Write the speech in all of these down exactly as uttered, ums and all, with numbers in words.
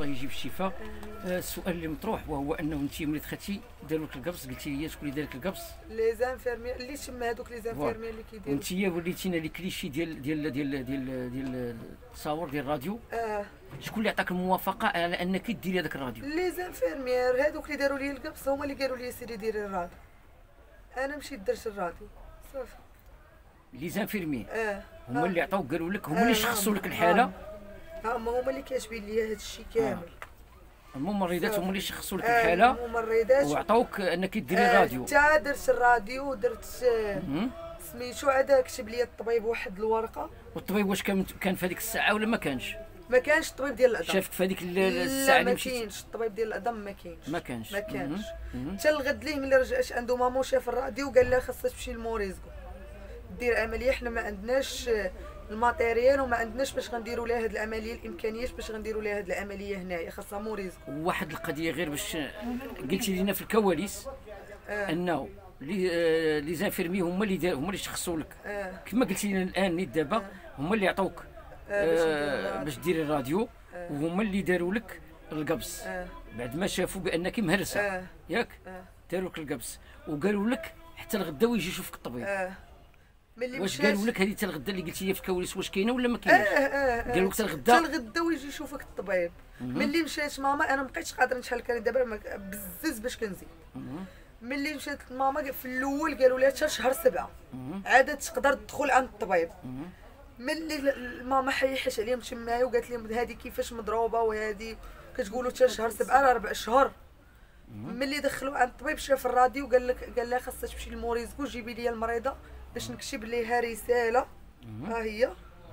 الله يجيب الشفاء. آه السؤال اللي مطروح وهو انه انت ملي دخلتي داروا لك القبص، قلتي لي شكون اللي دار لك القبص؟ لي زانفيرمير اللي تما هذوك لي زانفيرمير اللي كيديروا. وانت وليتينا لي كليشي ديال ديال ديال ديال ديال التصاور ديال الراديو. اه شكون اللي عطاك الموافقه على انك ديري هذاك الراديو؟ لي زانفيرمير هذوك اللي داروا لي القبص هما اللي قالوا لي سيري ديري الراديو. انا مشيت درت الراديو صافي. لي زانفيرمير اه هما اللي عطاوك قالوا لك، هما اللي شخصوا لك الحاله. ها هما هما اللي كاتبين لي هذا الشيء كامل. الممرضات هما اللي شخصوا لك آه الحاله الممرضات وعطاوك انك ديري آه الراديو. حتى درت الراديو ودرت سميتو عاد كتب لي الطبيب واحد الورقه. والطبيب واش كان كان في هذيك الساعه ولا ما كانش؟ ما كانش الطبيب ديال العظام. شافك في هذيك الساعه اللي مشيتي؟ ما كاينش الطبيب ديال العظام، ما كاينش ما كانش ما كانش حتى الغد ليه ملي رجعت عنده مامو شاف الراديو وقال لها خاصها تمشي لموريزكو دير عمليه. حنا ما عندناش الماتيريال وما عندناش باش غنديروا لها هذه العمليه، الامكانيات باش غنديروا لها هذه العمليه هنايا، خاصها موريزكو. واحد القضيه غير باش قلتي لنا في الكواليس آه. انه لي لي زانفيرمي هما اللي هما اللي شخصوا لك. آه. كما قلتي لنا الان نيت دابا آه. هما اللي عطوك آه باش ديري الراديو. آه. وهما اللي داروا لك القبص. آه. بعد ما شافوا بانك مهرسه. آه. ياك آه. داروا لك القبص وقالوا لك حتى الغدا ويجي يشوفك الطبيب. آه. ملي واش قالوا لك هذه حتى الغدا اللي قلتي لي في الكواليس واش كاينه ولا ما اه كايناش؟ اه اه قالوا لك حتى الغدا حتى الغدا ويجي يشوفك الطبيب. ملي مشات ماما انا ما بقيتش قادره نشحال كان دابا بزز باش كنزيد. ملي مشات ماما في الاول قالوا لها حتى شهر سبعه عاد تقدر تدخل عند الطبيب. ملي ماما حيحش عليهم تمايا وقالت لهم هذه كيفاش مضروبه وهذه كتقولوا حتى شهر سبعه راه ربع شهور. ملي دخلوا عند الطبيب شاف الراديو قال لك قال لها خاصها تمشي لموريزكو جيبي لي المريضه باش نكتب ليها رساله. ها هي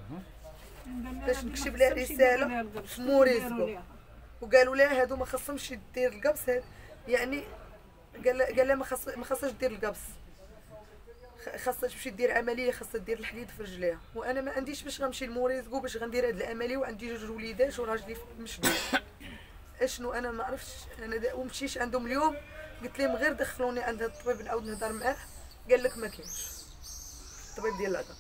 باش نكتب لها رساله في موريزكو. وقالوا لها هادو ما خاصهمش دير القبص، يعني قال قال لها ما خاص ما خاصهاش دير القبص، خاصها تمشي دير عمليه، خاصها دير الحديد في رجليها. وانا ما عنديش باش غنمشي لموريزكو باش غندير هاد العمليه وعندي جوج وليدات وراجلي مشدود. اشنو انا ما عرفتش. انا ومشيش عندهم اليوم قلت لهم غير دخلوني عند هاد الطبيب نعاود نهضر معاه. قال لك ما كاينش الطبيب ديال العظام.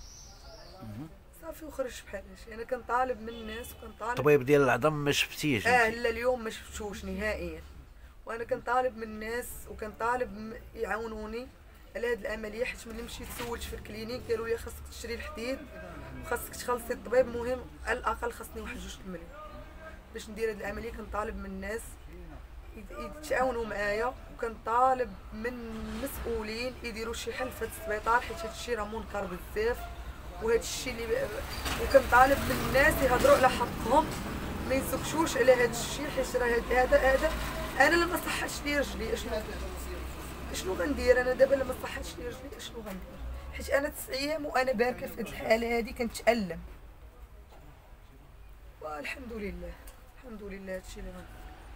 صافي وخرج بحال هادشي. انا كنطالب من الناس وكنطالب الطبيب ديال العظام ما شفتيش؟ اه لا اليوم ما شفتوش نهائيا. وانا كنطالب من الناس وكنطالب يعاونوني على هاد العمليه، حيت ملي مشيت سولت في الكلينيك قالوا لي خاصك تشري الحديد وخاصك تخلصي الطبيب، مهم على الاقل خاصني واحد جوج المليون باش ندير هاد العمليه. كنطالب من الناس يتعاونوا معايا وكنطالب من المسؤولين يديروا شي حل في هاد السبيطار، حيت هاد الشيء راه منكر بزاف. وهاد الشيء اللي وكنطالب من الناس يهضروا على حقهم، ما يسكتوش على هاد الشيء، حيت راه هذا هذا انا لما صحتش لي رجلي اشنو اشنو غندير؟ انا دابا لما صحتش لي رجلي اشنو غندير؟ حيت انا تسع ايام وانا باركه في هاد الحاله هادي كنتالم. والحمد لله الحمد لله هادشي اللي غندير.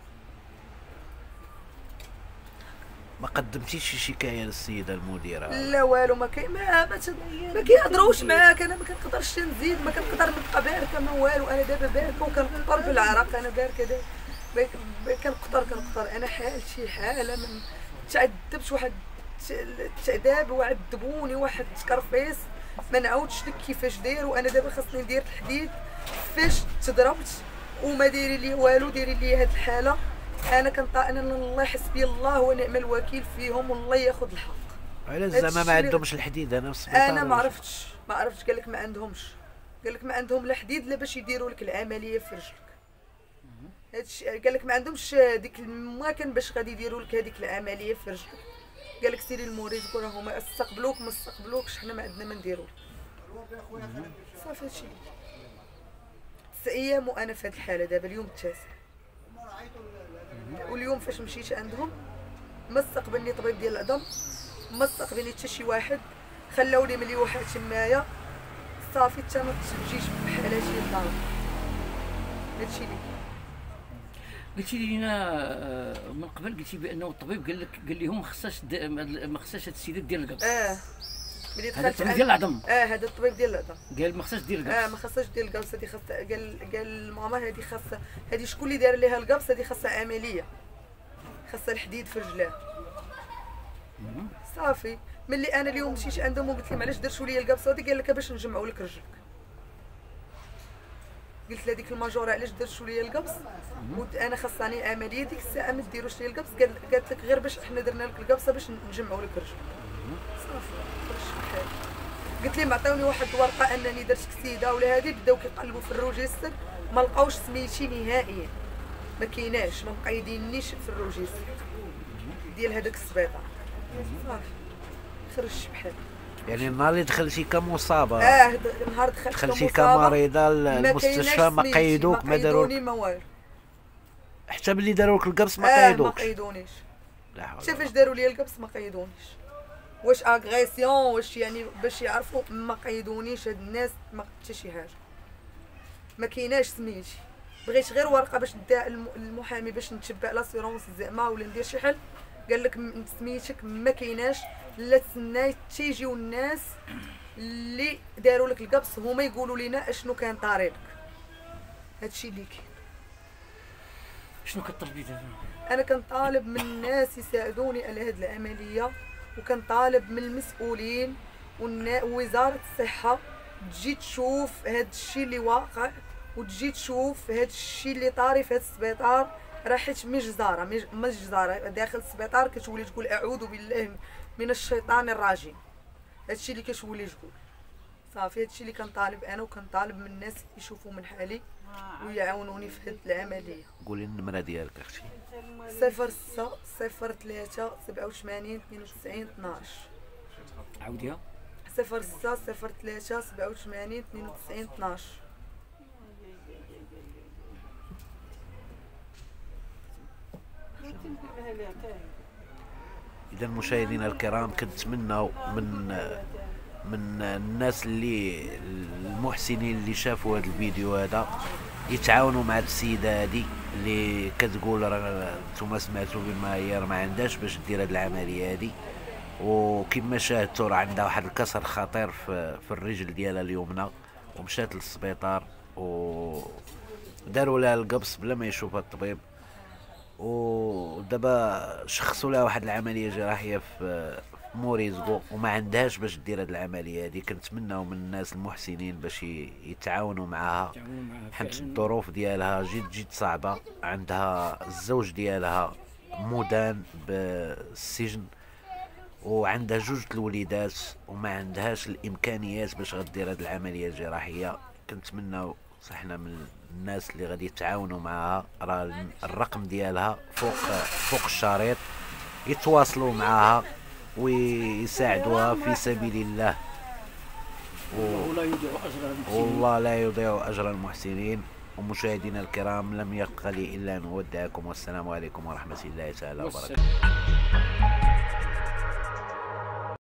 ما قدمتيش شي شكايه للسيده المديره؟ لا والو، ما كاين ما ما, ما كيهضروش معاك. انا ما كنقدرش نزيد، ما كنقدر نبقى باركه ما والو. انا دابا باركه وكنقطر بالعرق. انا باركه دابا كنقطر كنقطر. انا حالتي حاله من تعذبت واحد التعذاب وعذبوني واحد التكرفيس ما نعاودش لك كيفاش داير. وانا دابا خاصني ندير الحديد فاش تضربت وما دايرين لي والو، دايرين لي هاد الحاله. انا كنط انا الله حسبي الله ونعم الوكيل فيهم والله ياخذ الحق. علاش زعما ما عندهمش الحديد هنا في السبيطار؟ انا ما عرفتش ما عرفتش قال لك ما عندهمش، قال لك ما عندهم لا حديد لا باش يديروا لك العمليه في رجلك. هادشي قال لك ما عندهمش ديك المكان باش غادي يديروا لك هذيك العمليه في رجلك. قال لك سيري للموريزكو راه هما استقبلوك ما استقبلوكش حنا ما عندنا ما نديروا. صافي هادشي تسع ايام وانا في هاد الحاله. دابا اليوم التاسع واليوم فاش مشيت عندهم ما استقبلني طبيب ديال العظام، ما استقبلني حتى شي واحد. خلاوني ملي واحد تمايا صافي حتى ما تجيش بحال هادشي للدار. هادشي اللي قلتي لينا من قبل، قلتي بانه الطبيب قال لك قال لهم ما خصهاش ما خصهاش هاد السيده دير القبص. اه ملي دخلت هذا الطبيب ديال العظم. اه هذا الطبيب ديال العظم قال ما خصهاش دير القبص. اه ما خصهاش دير القبص. هذه خاصها قال قال ماما هذه خاصها هذه شكون اللي دار ليها القبص؟ هذه خاصها عمليه، خاصها الحديد في رجلها. صافي ملي انا اليوم مشيت عندهم وقلت لهم علاش درتوا لي القبص هذه؟ قال لك باش نجمعوا لك رجلك. قلت لها ديك الماجوره علاش درتوا لي القبص، وانا خاصني عمليه ديك الساعه ما ديروش لي القبص، قال- قالت لك غير باش حنا درنا لك القبصه باش نجمعوا لك الرجل. صافي خرجت بحالي. قلت لهم عطاوني واحد الورقه انني درت كسيده ولا هذه، بداو كيقلبوا في الروجيستر ما لقاوش سميتي نهائيا، ما كايناش، ما مقيدينيش في الروجيستر ديال هذاك السبيطار. صافي خرجت بحالي. يعني النهار اللي دخلتي كمصابه اه د- نهار دخلت دخلتي كمصابة، كمريضه ما المستشفى، كايناش ما سميتي، قيدوك ما داروك قيدوني ما والو. حتى ملي داروك القبص ما اه ما قيدوكش؟ قيدونيش. لا حول شوف ولا اش داروا لي القبص ما قيدونيش. واش اغريسيون واش يعني باش يعرفوا ما قيدونيش هاد الناس، ما حتى شي حاجه. ما كايناش سميتي، بغيت غير ورقه باش نديها الم- المحامي باش نتشبع لاسيرونس زعما ولا ندير شي حل، قال لك م- سميتك ما كايناش، لا تسناي تيجيو الناس اللي داروا لك القبص هما يقولوا لنا اشنو كان طاري لك. هادشي اللي كاين. شنو كطلبي دابا؟ انا كنطالب من الناس يساعدوني على هذه العمليه، وكنطالب من المسؤولين والنا- ووزاره الصحه تجي تشوف هذا الشيء اللي واقع، وتجي تشوف هذا الشيء اللي طاري في هذا السبيطار. راه حيت مش جزاره مش جزاره داخل السبيطار كتولي تقول اعوذ بالله من الشيطان الرجيم. هذا الشيء اللي كتولي تقول. صافي هذا الشيء اللي كنطالب انا، وكنطالب من الناس يشوفوا من حالي ويعاونوني في هذه العمليه. قولي النمره ديالك اختي. صفر ستة صفر ثلاثة سبعة وثمانين اثنين وتسعين اثناش. عاوديها. صفر ستة صفر ثلاثة سبعة وثمانين اثنين وتسعين اثناش. اذا مشاهدينا الكرام كنتمناو من من الناس اللي المحسنين اللي شافوا هذا الفيديو هذا يتعاونوا مع السيده هذه اللي كتقول راه نتوما سمعتوا بما هي راه ما عندهاش باش دير هذه العمليه هذه، وكما شاهدتوا راه عندها واحد الكسر خطير في, في الرجل ديالها اليمنى، ومشات للسبيطار وداروا لها القبص بلا ما يشوفها الطبيب، ودابا شخصوا لها واحد العمليه جراحيه في موريزكو وما عندهاش باش دير هاد العمليه هادي. كنتمناو من الناس المحسنين باش يتعاونوا معها، تعاونوا معها حيت فعلاً. الظروف ديالها جد جد صعبه، عندها الزوج ديالها مدان بالسجن، وعندها جوج الوليدات وما عندهاش الامكانيات باش غدير هاد العمليه الجراحيه. كنتمناو صحنا من الناس اللي غادي يتعاونوا معها، راه الرقم ديالها فوق فوق الشريط، يتواصلوا معها ويساعدوها في سبيل الله، ولا يضيع اجر المحسنين. والله لا يضيع اجر المحسنين. ومشاهدينا الكرام لم يبق لي الا ان اودعكم، والسلام عليكم ورحمه الله تعالى وبركاته. والسلام.